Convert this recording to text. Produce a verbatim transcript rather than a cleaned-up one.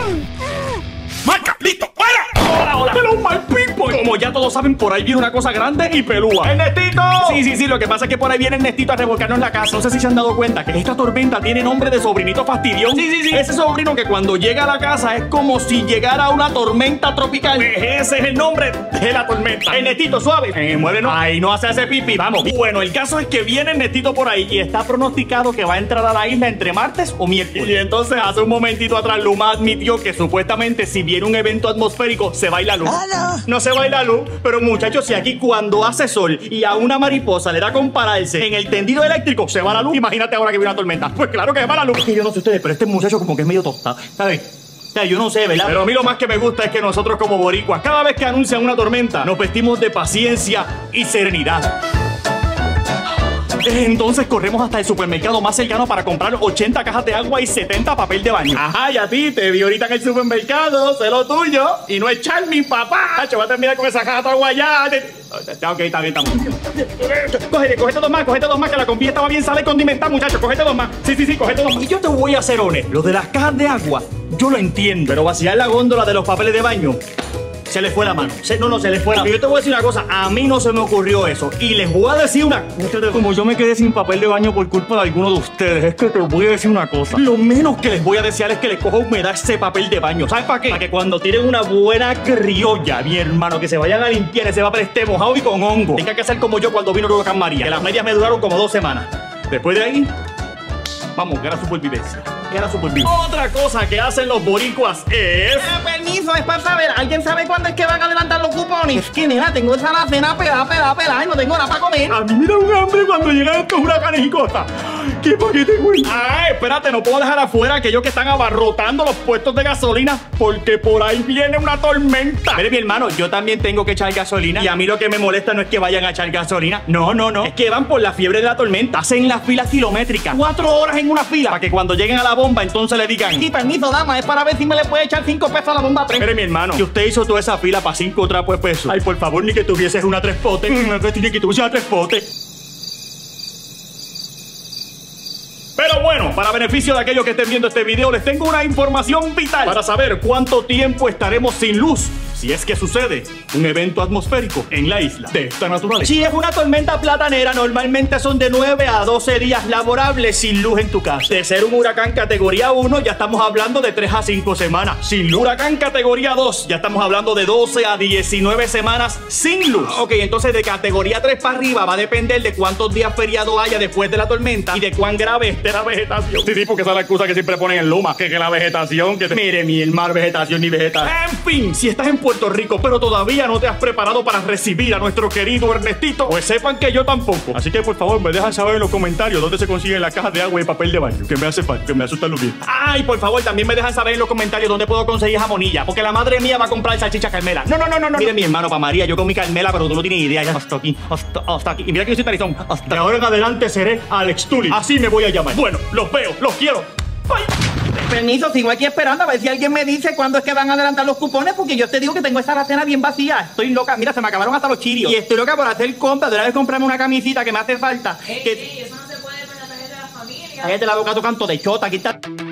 ¡Marca! ¡Listo! ¡Fuera! ¡Hola, hola! ¡Hello, my people! Como ya todos saben, por ahí viene una cosa grande y pelúa. ¡Ernestito! Sí, sí, sí, lo que pasa es que por ahí viene Ernestito a revolcarnos la casa. No sé si se han dado cuenta que esta tormenta tiene nombre de sobrinito fastidión. Sí, sí, sí. Ese sobrino que cuando llega a la casa es como si llegara una tormenta tropical. Ese es el nombre de la tormenta. Ernestito, suave. Eh, muévenos. Ahí no hace ese pipi. Vamos. Bueno, el caso es que viene Ernestito por ahí y está pronosticado que va a entrar a la isla entre martes o miércoles. Y entonces hace un momentito atrás Luma admitió que supuestamente si viene un evento atmosférico se va a ir la luz. Hola. No se va a ir la luz, pero muchachos, si aquí cuando hace sol y a una mariposa le da con pararse en el tendido eléctrico se va la luz, imagínate ahora que viene una tormenta. Pues claro que se va la luz. Es que yo no sé ustedes, pero este muchacho como que es medio tostado, ¿sabes? O sea, yo no sé, ¿verdad? Pero a mí lo más que me gusta es que nosotros como boricuas, cada vez que anuncian una tormenta, nos vestimos de paciencia y serenidad. Entonces corremos hasta el supermercado más cercano para comprar ochenta cajas de agua y setenta papel de baño. Ajá, y a ti te vi ahorita en el supermercado, sé lo tuyo. Y no echar mi papá. Hacho, va a terminar con esa caja de agua allá. Ok, está bien, está bien. Cógete, cógete dos más, cógete dos más, que la comida estaba bien sale condimentada, muchachos. Cógete dos más. Sí, sí, sí, cógete dos más. Y yo te voy a hacer honesto. Lo de las cajas de agua, yo lo entiendo. Pero vaciar la góndola de los papeles de baño, se le fue la mano. Se, no, no, se le fue la mano. Yo te voy a decir una cosa. A mí no se me ocurrió eso. Y les voy a decir una... Como yo me quedé sin papel de baño por culpa de alguno de ustedes, es que te voy a decir una cosa. Lo menos que les voy a desear es que les coja humedad ese papel de baño. ¿Sabes para qué? Para que cuando tiren una buena criolla, mi hermano, que se vayan a limpiar ese papel esté mojado y con hongo. Tenga que hacer como yo cuando vino el huracán María. Que las medias me duraron como dos semanas. Después de ahí... Vamos, que era supervivencia. Que era supervivencia. Otra cosa que hacen los boricuas es... Eh, permiso, es para saber. ¿Alguien sabe cuándo es que van a adelantar los cupones? Es que, nena, tengo esa alacena pelada, pelada, pelada y no tengo nada para comer. A mí me da un hambre cuando llegan estos huracanes y cosas. ¿Qué paquete, güey? Ah, espérate, no puedo dejar afuera aquellos que están abarrotando los puestos de gasolina porque por ahí viene una tormenta. Mire, mi hermano, yo también tengo que echar gasolina y a mí lo que me molesta no es que vayan a echar gasolina. No, no, no. Es que van por la fiebre de la tormenta. Hacen las filas kilométricas. Cuatro horas en una fila para que cuando lleguen a la bomba entonces le digan... Y permiso, dama, es para ver si me le puede echar cinco pesos a la bomba tres. Mire, mi hermano, si usted hizo toda esa fila para cinco trapos de pesos. Ay, por favor, ni que tuvieses una tres potes. No, que tiene que tuvieses una tres potes. Pero bueno, para beneficio de aquellos que estén viendo este video, les tengo una información vital para saber cuánto tiempo estaremos sin luz si es que sucede un evento atmosférico en la isla de esta naturaleza. Si es una tormenta platanera, normalmente son de nueve a doce días laborables sin luz en tu casa. De ser un huracán categoría uno, ya estamos hablando de tres a cinco semanas sin luz. Huracán categoría dos, ya estamos hablando de doce a diecinueve semanas sin luz. Ok, entonces de categoría tres para arriba va a depender de cuántos días feriados haya después de la tormenta y de cuán grave esté la vegetación. Sí, sí, porque esa es la excusa que siempre ponen en Luma, que, que la vegetación, que te... Mire, mi el mar, vegetación ni vegetal. En fin, si estás en Puerto Rico, pero todavía no te has preparado para recibir a nuestro querido Ernestito, pues sepan que yo tampoco. Así que por favor me dejan saber en los comentarios dónde se consiguen las cajas de agua y papel de baño, que me hace falta, que me asustan los bien. Ay, por favor, también me dejan saber en los comentarios dónde puedo conseguir jamonilla, porque la madre mía va a comprar salchicha Carmela. No, no, no, no, no. Mire, mi hermano, para María, yo con mi Carmela, pero tú no tienes idea. Ya hasta aquí, hasta, hasta aquí. Y mira que yo soy tarizón. Hasta de ahora en adelante seré Alex Tully. Así me voy a llamar. Bueno, los veo, los quiero. Bye. Permiso, sigo aquí esperando a ver si alguien me dice cuándo es que van a adelantar los cupones, porque yo te digo que tengo esa alacena bien vacía. Estoy loca, mira, se me acabaron hasta los chirios. Y estoy loca por hacer compras, de una vez comprarme una camisita que me hace falta. Ey, que... ey, eso no se puede con la tarjeta de la familia. Cállate la boca, tu canto de chota, aquí está.